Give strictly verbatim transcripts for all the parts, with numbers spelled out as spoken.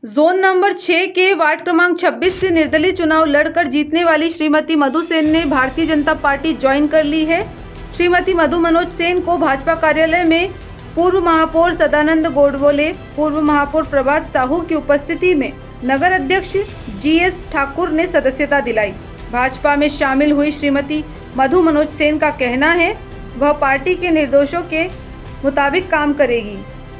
Zone number छह के ward क्रमांक छब्बीस से निर्दलीय चुनाव लड़कर जीतने वाली श्रीमती मधु सेन ने भारतीय जनता पार्टी ज्वाइन कर ली है। श्रीमती मधु मनोज सेन को भाजपा कार्यालय में पूर्व महापौर सदानंद गोडबोले, पूर्व महापौर प्रभात साहू की उपस्थिति में नगर अध्यक्ष जी एस ठाकुर ने सदस्यता दिलाई। भाजपा में शामिल हुई श्रीमती मधु मनोज सेन का कहना है वह पार्टी के निर्देशों के मुताबिक काम करेगी।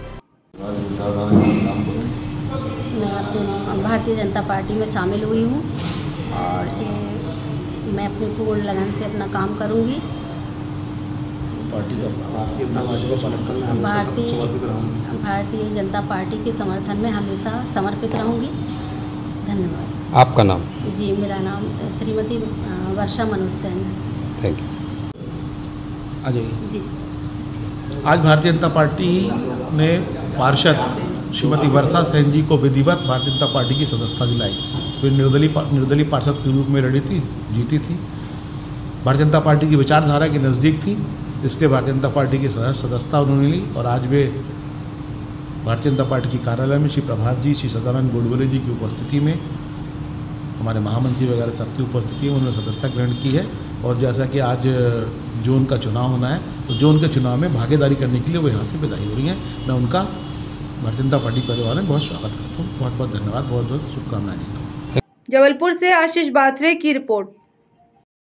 मैं अपनी भारतीय जनता पार्टी में शामिल हुई हूँ और ए, मैं अपनी पूर्ण लगन से अपना काम करूँगी। पार्टी का भारतीय भारतीय जनता पार्टी के समर्थन में हमेशा समर्पित रहूँगी। धन्यवाद। आपका नाम? जी, मेरा नाम श्रीमती वर्षा मनोज सेन है। Thank you. आ जाइए जी। आज भारतीय जनता पार्टी ने पार्षद श्रीमती वर्षा सेन जी को विधिवत भारतीय जनता पार्टी की सदस्यता दिलाई। वे निर्दलीय निर्दलीय पार्षद के रूप में लड़ी थी, जीती थी। भारतीय जनता पार्टी की विचारधारा के नज़दीक थी, इसलिए भारतीय जनता पार्टी की सदस्यता उन्होंने ली और आज वे भारतीय जनता पार्टी के कार्यालय में श्री प्रभात जी, श्री सदानंद गोडबोले जी की उपस्थिति में, हमारे महामंत्री वगैरह सबकी उपस्थिति में उन्होंने सदस्यता ग्रहण की है। और जैसा कि आज जोन का चुनाव होना है तो जोन के चुनाव में भागीदारी करने के लिए वो यहाँ से विदाई हो रही हैं। मैं उनका भारतीय जनता पार्टी परिवार में बहुत स्वागत करता हूँ। बहुत बहुत धन्यवाद, बहुत बहुत शुभकामनाएं देता हूँ। जबलपुर से आशीष बाथरे की रिपोर्ट।